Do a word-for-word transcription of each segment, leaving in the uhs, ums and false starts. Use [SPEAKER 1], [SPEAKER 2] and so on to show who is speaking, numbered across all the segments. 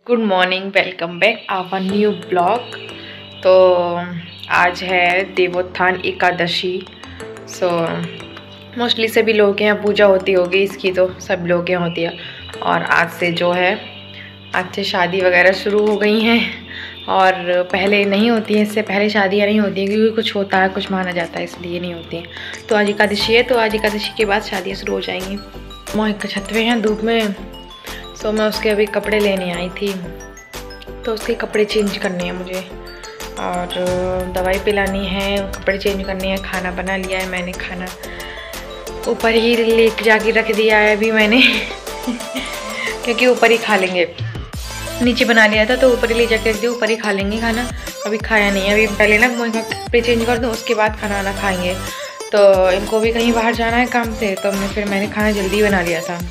[SPEAKER 1] Good morning, welcome back our new blog. तो आज है देवोत्थान एकादशी। सो मोस्टली सभी लोगों के यहाँ पूजा होती होगी इसकी, तो सब लोगों के यहाँ होती है। और आज से जो है आज से शादी वगैरह शुरू हो गई हैं, और पहले नहीं होती है, इससे पहले शादियाँ नहीं होती हैं क्योंकि कुछ होता है, कुछ माना जाता है, इसलिए नहीं होती हैं। तो आज एकादशी है, तो आज एकादशी के बाद शादियाँ शुरू हो जाएंगी। मोहित छत पे हैं धूप में, सो मैं उसके अभी कपड़े लेने आई थी, तो उसके कपड़े चेंज करने हैं मुझे, और दवाई पिलानी है, कपड़े चेंज करने हैं। खाना बना लिया है मैंने, खाना ऊपर ही ले जाके रख दिया है अभी मैंने क्योंकि ऊपर ही खा लेंगे। नीचे बना लिया था तो ऊपर ही ले जाके रख दिया, ऊपर ही खा लेंगे खाना। अभी खाया नहीं है, अभी पहले ना कपड़े चेंज कर दूँ, उसके बाद खाना वाना खाएँगे। तो इनको भी कहीं बाहर जाना है काम से, तो मैं फिर मैंने खाना जल्दी बना लिया था।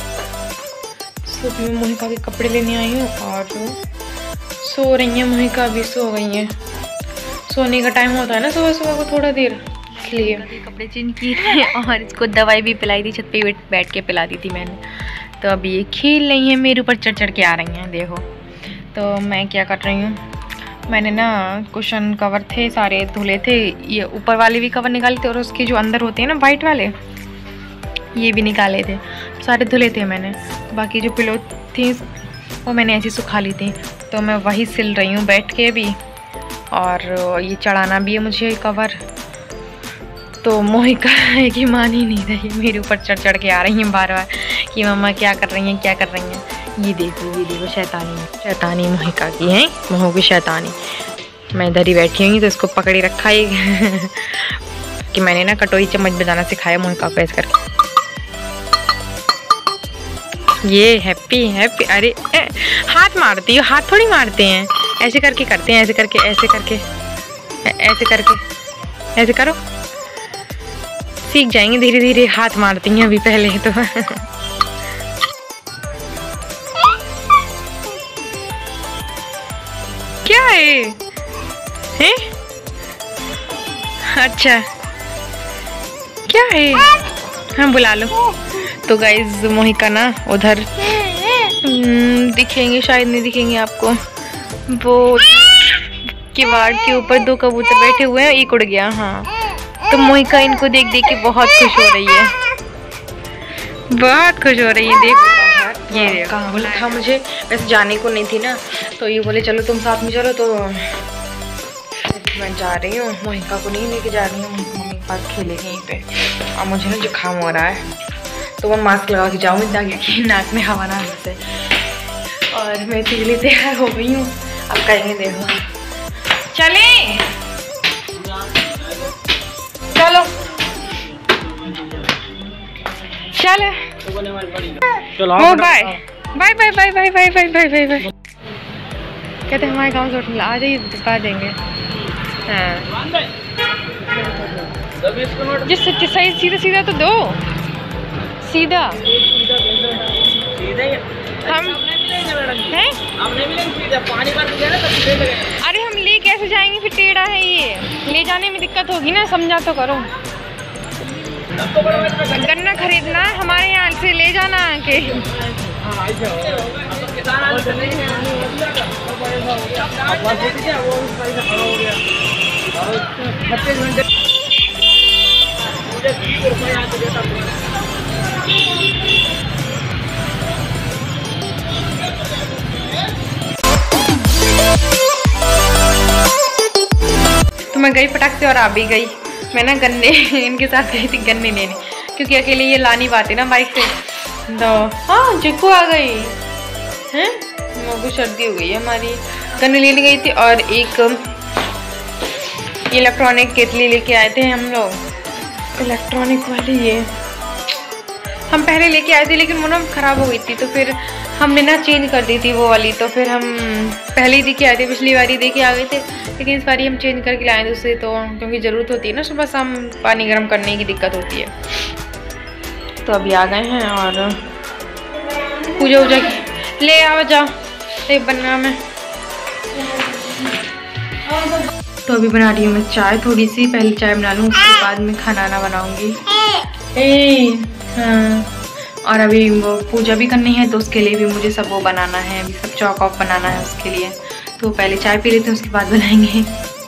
[SPEAKER 1] तो मैं मोहिका के कपड़े लेने आई हूँ, और सो रही हैं मोहिका, भी सो गई हैं। सोने का टाइम होता है ना सुबह सुबह को थोड़ा देर, इसलिए कपड़े चेंज किए थे और इसको दवाई भी पिलाई थी, छत पे बैठ के पिला दी थी मैंने। तो अभी ये खेल रही हैं, मेरे ऊपर चढ़ चढ़ के आ रही हैं, देखो। तो मैं क्या कर रही हूँ, मैंने ना कुशन कवर थे सारे धुले थे, ये ऊपर वाले भी कवर निकाले थे, और उसके जो अंदर होते हैं ना वाइट वाले, ये भी निकाले थे, सारे धुले थे मैंने। बाकी जो पिलो थी वो मैंने ऐसे सुखा ली थी, तो मैं वही सिल रही हूँ बैठ के भी। और ये चढ़ाना भी है मुझे कवर। तो मोहिका है कि मान ही नहीं रही, मेरे ऊपर चढ़ चढ़ के आ रही हैं बार बार कि मम्मा क्या कर रही हैं, क्या कर रही हैं। ये देखो, ये देखो, शैतानी शैतानी मोहिका की है, मोह की शैतानी। मैं इधर ही बैठी हुई तो इसको पकड़ी रखा है कि मैंने ना कटोरी चम्मच बजाना सिखाया मोहिका को ऐसे करके। ये हैप्पी हैप्पी, अरे ए, हाथ मारती हो, हाथ थोड़ी मारते हैं, ऐसे करके करते हैं, ऐसे करके ऐसे करके ऐसे करके ऐसे करो, सीख जाएंगे धीरे धीरे। हाथ मारती हैं अभी पहले तो क्या है हैं? अच्छा क्या है, हाँ बुला लो। तो गाइज मोहिका ना उधर दिखेंगे, शायद नहीं दिखेंगे आपको, वो किवाड़ के ऊपर दो कबूतर बैठे हुए हैं, एक उड़ गया। हाँ, तो मोहिका इनको देख देख के बहुत खुश हो रही है, बहुत खुश हो रही है। देखो बाहर, ये देखो, कहाँ बोला था मुझे, वैसे जाने को नहीं थी ना, तो ये बोले चलो तुम साथ में चलो, तो मैं जा रही हूँ। मोहिका को नहीं लेके जा रही हूँ, मम्मी के पास खेलेगी यहीं पे। और मुझे ना जुकाम हो रहा है, तो मैं मास्क लगा के जाऊँगी ताकि नाक में हवा ना घुसे। और मैं इसलिए तैयार हो गई हूँ, अब कहेंगे देखो चले चलो चले चलो, bye bye bye bye bye bye bye bye bye bye. कहते हमारे गाँव से होटल आ जाइए, दिखा देंगे। हाँ, जिस सही सीधा सीधा तो दो, सीधा हम हैं? अरे हम ले कैसे जाएंगे, फिर टेढ़ा है ये, ले जाने में दिक्कत होगी ना, समझा तो करो। गन्ना खरीदना हमारे यहाँ से ले जाना आके। तो मैं गई फटाक से और आ भी गई। मैं ना गन्ने इनके साथ गई थी गन्ने लेने, क्योंकि अकेले ये ला नहीं पाते ना बाइक से। तो हाँ चिक्कू आ गई हैं, मुझे सर्दी हो गई है हमारी। गन्ने लेने गई थी, और एक इलेक्ट्रॉनिक केतली लेके आए थे हम लोग, इलेक्ट्रॉनिक वाली। ये हम पहले लेके आए थे, लेकिन वो ना ख़राब हो गई थी, तो फिर हमने ना चेंज कर दी थी वो वाली। तो फिर हम पहले ही देखे आए थे, पिछली बारी देखे आ गए थे, लेकिन इस बारी हम चेंज करके लाए थे उससे, तो क्योंकि ज़रूरत होती है ना सुबह शाम पानी गर्म करने की, दिक्कत होती है। तो अभी आ गए हैं, और पूजा वूजा ले आओ, जाओ ले बनना में। तो अभी बना रही हूँ मैं चाय, थोड़ी सी पहले चाय बना लूँ, उसके बाद मैं खाना ना बनाऊँगी। ए हाँ और अभी वो पूजा भी करनी है तो उसके लिए भी मुझे सब वो बनाना है, अभी सब चौक ऑफ बनाना है उसके लिए। तो पहले चाय पी लेते हैं उसके बाद बनाएंगे।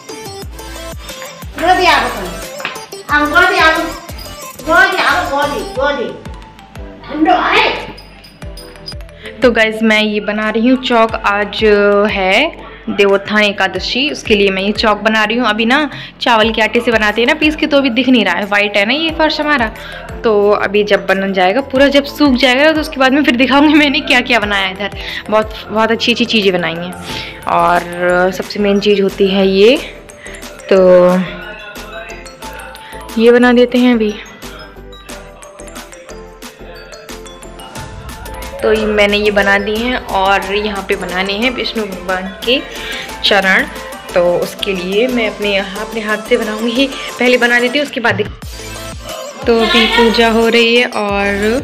[SPEAKER 1] तो गाइज मैं ये बना रही हूँ चौक। आज है देवोत्थान एकादशी, उसके लिए मैं ये चौक बना रही हूँ। अभी ना चावल के आटे से बनाते हैं ना पीस के, तो अभी दिख नहीं रहा है, वाइट है ना ये फर्श हमारा। तो अभी जब बन जाएगा पूरा, जब सूख जाएगा तो उसके बाद में फिर दिखाऊंगी मैंने क्या क्या बनाया है इधर। बहुत बहुत अच्छी अच्छी चीज़ें बनाई हैं। और सबसे मेन चीज़ होती है ये, तो ये बना देते हैं अभी। तो ये मैंने ये बना दी हैं और यहाँ पे बनाने हैं विष्णु भगवान के चरण। तो उसके लिए मैं अपने यहाँ अपने हाथ से बनाऊंगी, पहले बना देती हूँ उसके बाद दिख। तो अभी पूजा हो रही है और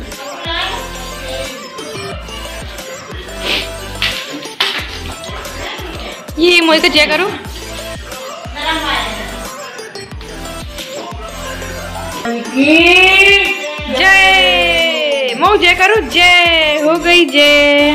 [SPEAKER 1] ये मोई का जय करो। जय मो जय करो, जय हो गई जय।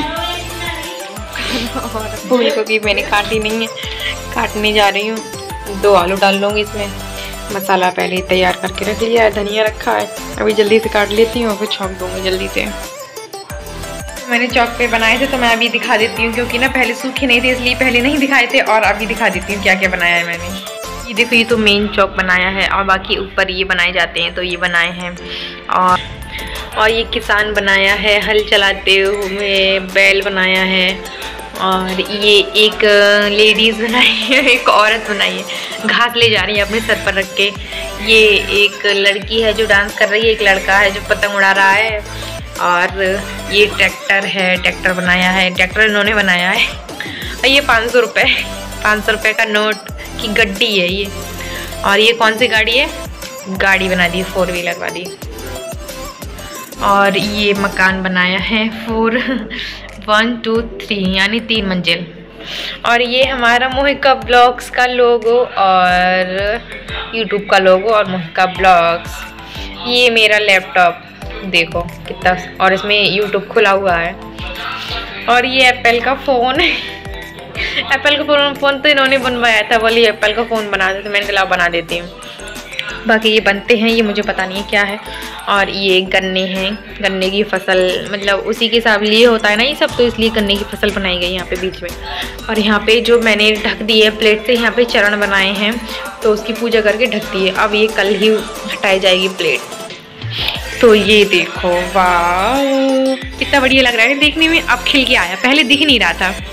[SPEAKER 1] और फूल को भी मैंने काटी नहीं है, काटने जा रही हूँ। दो आलू डाल लूँगी इसमें। मसाला पहले ही तैयार करके रख लिया है, धनिया रखा है, अभी जल्दी से काट लेती हूँ और फिर छौंक दूँगी जल्दी से। मैंने चौक पे बनाए थे तो मैं अभी दिखा देती हूँ, क्योंकि ना पहले सूखे नहीं थे इसलिए पहले नहीं दिखाए थे, और अभी दिखा देती हूँ क्या क्या बनाया है मैंने। ये देखो, ये तो मेन चौक बनाया है और बाकी ऊपर ये बनाए जाते हैं, तो ये बनाए हैं। और और ये किसान बनाया है, हल चलाते हुए बैल बनाया है। और ये एक लेडीज़ बनाई है, एक औरत बनाई है, घास ले जा रही है अपने सर पर रख के। ये एक लड़की है जो डांस कर रही है, एक लड़का है जो पतंग उड़ा रहा है। और ये ट्रैक्टर है, ट्रैक्टर बनाया है, ट्रैक्टर इन्होंने बनाया है। और ये पाँच सौ रुपये पाँच सौ रुपये का नोट की गड्डी है ये। और ये कौन सी गाड़ी है, गाड़ी बना दी, फोर व्हीलर वाली। और ये मकान बनाया है फोर वन टू थ्री यानी तीन मंजिल। और ये हमारा मोहिका ब्लॉग्स का लोगो और यूट्यूब का लोगो और मोहिका ब्लॉग्स। ये मेरा लैपटॉप देखो कितना, और इसमें यूट्यूब खुला हुआ है। और ये एप्पल का फ़ोन एप्पल का फ़ोन फ़ोन तो इन्होंने बनवाया था, बोली एप्पल का फ़ोन बना दे, तो मैंने कहा बना देती हूँ। बाकी ये बनते हैं, ये मुझे पता नहीं है क्या है। और ये गन्ने हैं, गन्ने की फसल, मतलब उसी के हिसाब लिए होता है ना ये सब, तो इसलिए गन्ने की फसल बनाई गई यहाँ पे बीच में। और यहाँ पे जो मैंने ढक दी है प्लेट से, यहाँ पे चरण बनाए हैं, तो उसकी पूजा करके ढक दी है। अब ये कल ही हटाई जाएगी प्लेट। तो ये देखो, वाह कितना बढ़िया लग रहा है देखने में। अब खिल के आया, पहले दिख नहीं रहा था।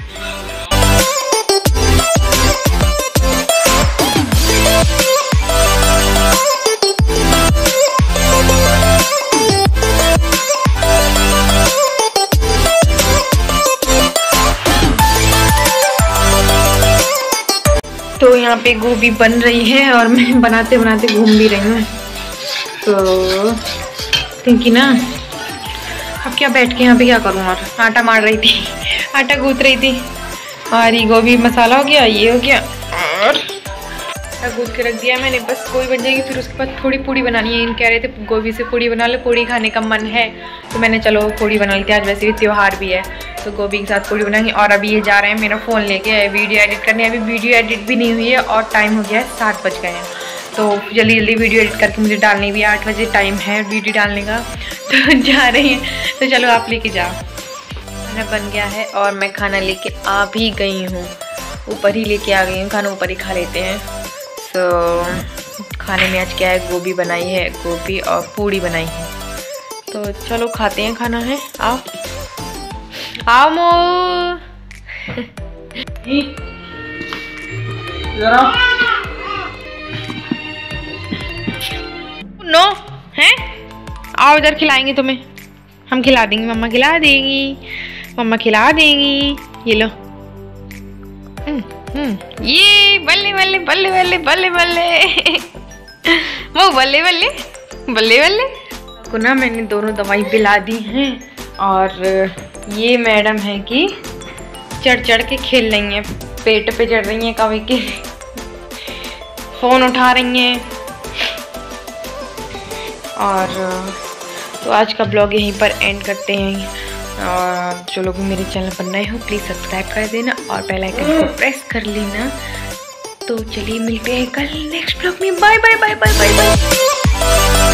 [SPEAKER 1] तो यहाँ पे गोभी बन रही है और मैं बनाते बनाते घूम भी रही हूँ। तो क्योंकि ना अब क्या बैठ के यहाँ पे क्या करूँ, और आटा मार रही थी, आटा गूंथ रही थी। और ये गोभी मसाला हो गया, ये हो गया, और आटा गूंथ के रख दिया मैंने, बस गोभी बन जाएगी। फिर उसके बाद थोड़ी पूड़ी बनानी है। इन कह रहे थे गोभी से पूड़ी बना लो, पूड़ी खाने का मन है, तो मैंने चलो पूड़ी बना ली थी। आज वैसे भी त्यौहार भी है, तो गोभी के साथ पूड़ी बनाएंगे। और अभी ये जा रहे हैं मेरा फ़ोन लेके वीडियो एडिट करने। अभी वीडियो एडिट भी नहीं हुई है और टाइम हो गया है सात बज गए हैं, तो जल्दी जल्दी वीडियो एडिट करके मुझे डालनी भी है। आठ बजे टाइम है वीडियो डालने का, तो जा रही हैं। तो चलो आप लेके जाओ। खाना बन गया है और मैं खाना लेके आ भी गई हूँ, ऊपर ही लेके आ गई हूँ। खाना ऊपर ही खा लेते हैं। तो खाने में आज क्या है, गोभी बनाई है, गोभी और पूड़ी बनाई है। तो चलो खाते हैं खाना है। आओ आओ मो नो है, आओ इधर खिलाएंगे तुम्हें, हम खिला देंगे, मम्मा खिला देंगी, मम्मा खिला देंगी। ये लो, हम्म ये बल्ले बल्ले बल्ले बल्ले बल्ले बल्ले वो बल्ले बल्ले बल्ले बल्ले को ना मैंने दोनों दवाई पिला दी हैं। और ये मैडम है कि चढ़ चढ़ के खेल रही हैं, पेट पे चढ़ रही हैं, कभी के फ़ोन उठा रही हैं। और तो आज का ब्लॉग यहीं पर एंड करते हैं। और जो लोग मेरे चैनल पर नए हो प्लीज़ सब्सक्राइब कर देना और बेल आइकन को प्रेस कर लेना। तो चलिए मिलते हैं कल नेक्स्ट ब्लॉग में। Bye bye bye bye bye bye.